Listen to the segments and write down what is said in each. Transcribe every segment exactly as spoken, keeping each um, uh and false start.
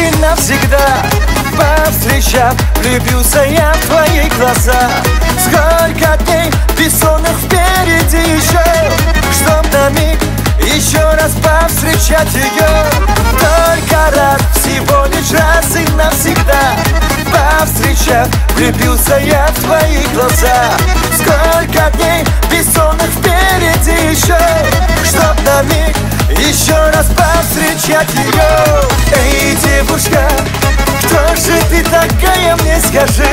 и навсегда. Повстречав, влюбился я в твои глаза. Сколько дней бессонных впереди еще, чтоб на миг еще раз повстречать ее. Только раз, всего лишь раз и навсегда. Повстречав, влюбился я в твои глаза. Сколько дней бессонных впереди еще, чтоб на миг еще раз повстречать ее. Эй, девушка, кто же ты такая, мне скажи?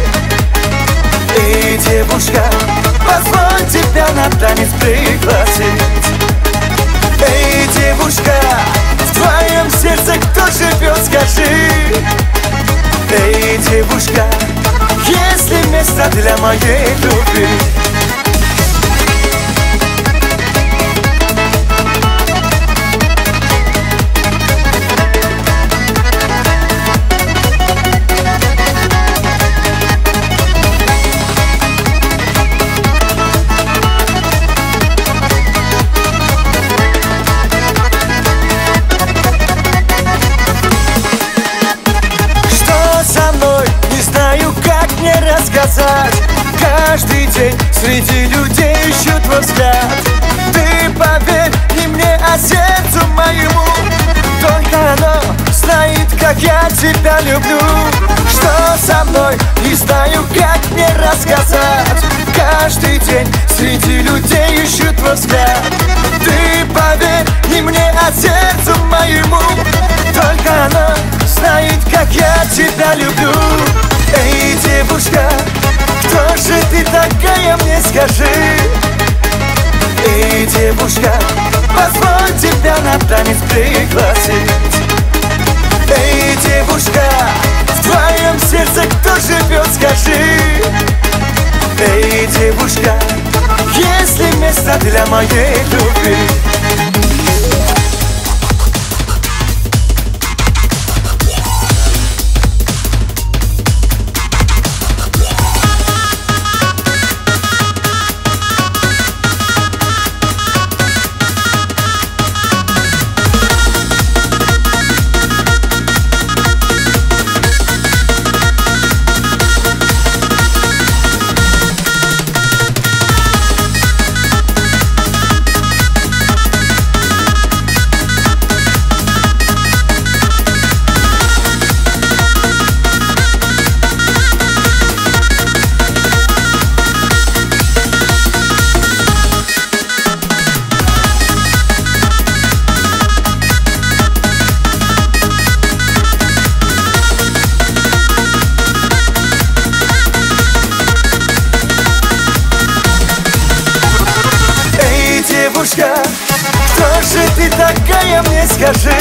Эй, девушка, позволь тебя на танец пригласить. Эй, девушка, в твоем сердце кто живет, скажи? Эй, девушка, есть ли место для моей любви? Каждый день среди людей ищу твой взгляд. Ты поверь не мне, а сердцу моему. Только оно знает, как я тебя люблю. Что со мной, не знаю, как мне рассказать. Каждый день среди людей ищу твой взгляд. Ты поверь не мне, а сердцу моему. Только оно знает, как я тебя люблю. Эй, девушка, кто же ты такая, мне скажи? Эй, девушка, позволь тебя на танец пригласить. Эй, девушка, в твоем сердце кто живет, скажи? Эй, девушка, есть ли место для моей любви? Девушка, кто же ты такая, мне скажи?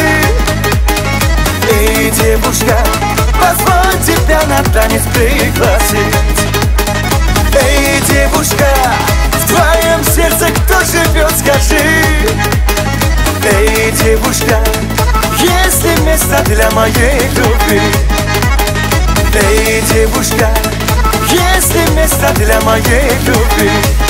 Эй, девушка, позволь тебя на танец пригласить. Эй, девушка, в твоем сердце кто живет, скажи? Эй, девушка, есть ли место для моей любви? Эй, девушка, есть ли место для моей любви?